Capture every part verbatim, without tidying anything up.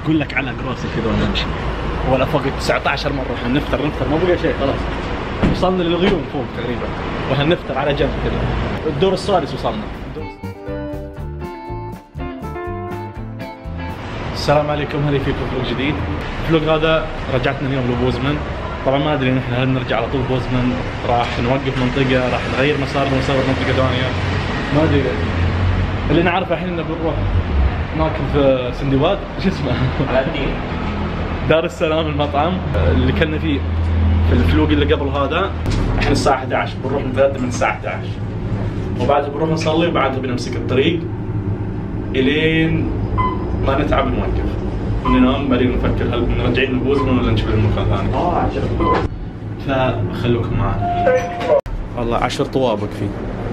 اقول لك على راسي كذا وانا امشي، ولا فوق تسعة عشر مره احنا نفطر نفطر ما بقى شيء خلاص. وصلنا للغيوم فوق تقريبا وهنفطر على جنب كذا. الدور السادس وصلنا. السلام عليكم، هذه فيكم فلوق جديد. الفلوق هذا رجعتنا اليوم لبوزمن. طبعا ما ادري نحن هل نرجع على طول بوزمن، راح نوقف منطقه، راح نغير مسارنا ونصور منطقه ثانيه، ما ادري. اللي نعرفه الحين انه بنروح ناكل في سندباد، شو اسمه؟ على الدين. دار السلام المطعم اللي كنا فيه في الفلوق اللي قبل هذا. احنا الساعه أحد عشر بنروح نتغدى من الساعه أحد عشر، وبعدها بنروح نصلي، وبعدها بنمسك الطريق الين ما نتعب نوقف ننام، بعدين نفكر هل بنرجع لبوزمن ولا نشوف لنا مكان ثاني. اه عشر طوابق. فخلوكم معنا. والله عشر طوابق فيه.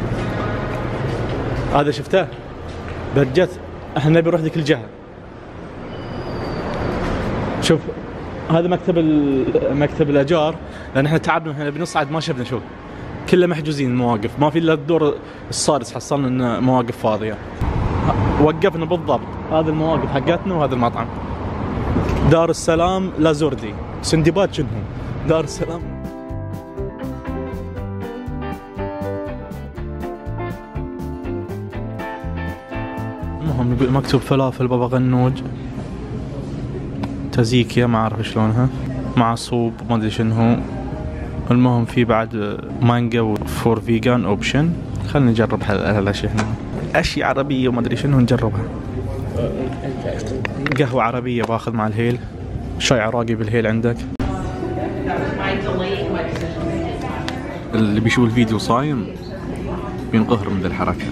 هذا شفته؟ برجت احنا نبي نروح ذيك الجهه. شوف هذا مكتب مكتب الاجار، لان احنا تعبنا احنا بنصعد ما شفنا شوف كله محجوزين المواقف، ما في الا الدور السادس حصلنا ان مواقف فاضيه. وقفنا بالضبط هذه المواقف حقتنا وهذا المطعم. دار السلام لازوردي، سندباد شنو؟ دار السلام. المهم مكتوب فلافل بابا غنوج تزيكيا، ما اعرف شلونها، مع صوب ما ادري شنو هو. المهم في بعد مانجا وفور فيجان اوبشن. خلينا نجرب هالاشياء هنا، اشياء عربيه وما ادري شنو نجربها. قهوه عربيه باخذ مع الهيل، شاي عراقي بالهيل عندك. اللي بيشوف الفيديو صايم بينقهر من ذي الحركه.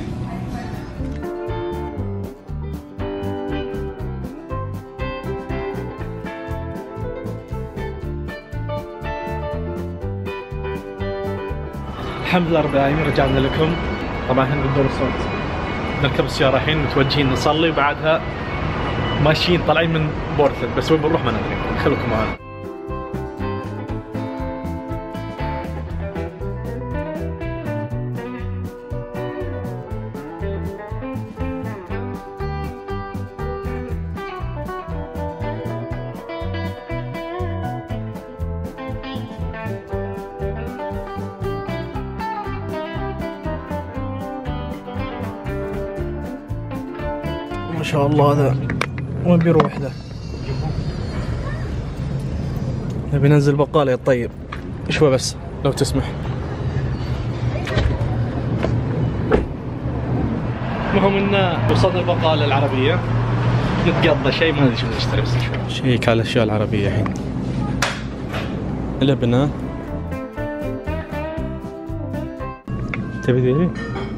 الحمد لله رب العالمين رجعنا لكم. طبعا احنا بالدور السادس نركب السيارة الحين متوجهين نصلي، وبعدها ماشيين طالعين من بورتلاند، بس وين بنروح ما ندري. خليكم معنا. ما شاء الله هذا وين بيروح ذا؟ نبي ننزل بقالة يا طيب شوي بس لو تسمح. المهم ان وصلنا البقالة العربية نتقضى شيء، ما ادري شو نشتري بس شوي. شيك على الاشياء العربية الحين. لبنة تبي تدري؟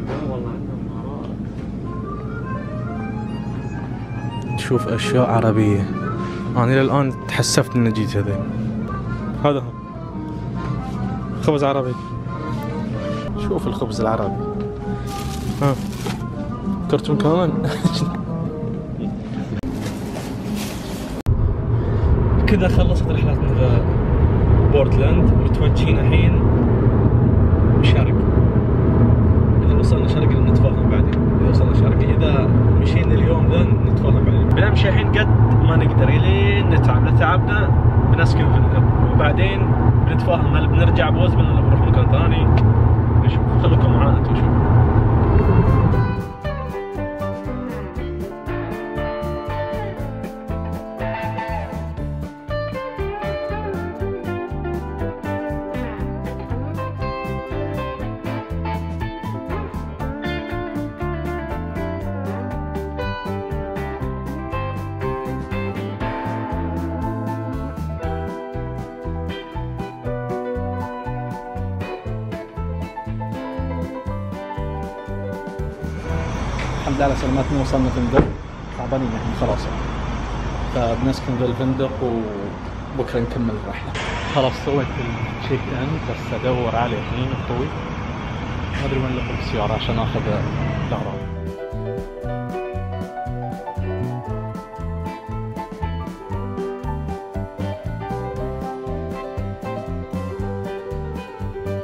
شوف اشياء عربيه. انا الى الان تحسفت اني جيت. هذا هذا هو خبز عربي. شوف الخبز العربي. ها كرتون كمان. كذا خلصت رحلتنا بورتلاند، متوجهين الحين شرق. اذا وصلنا شرق نتفاهم بعدين، اذا وصلنا شرق. اذا مشينا اليوم ذا نتفاهم بعدين. بنمشي الحين قد ما نقدر الين نتعب. لو تعبنا بنسكن فندق، وبعدين بنتفاهم هل بنرجع بوزمن ولا بنروح مكان ثاني. نشوف. خليكم معانا انتم شوفوا. الحمد لله على سلامتنا. وصلنا فندق، تعبانين احنا خلاص، فبنسكن في الفندق وبكره نكمل الرحله. خلاص سويت الشيك ان، بس ادور عليه الحين اخوي، ما ادري وين لقيت السياره عشان اخذ الاغراض.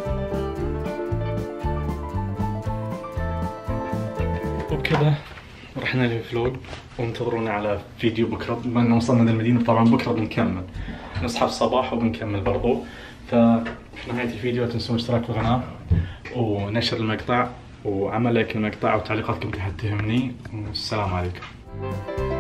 وبكذا رحنا للفلوج وانتظرونا على فيديو بكره، بما انه وصلنا للمدينه طبعا بكره بنكمل، نصحى الصباح وبنكمل برضو. ففي نهايه الفيديو لا تنسوا الاشتراك في القناه ونشر المقطع وعمل لايك المقطع وتعليقاتكم تحت تهمني، والسلام عليكم.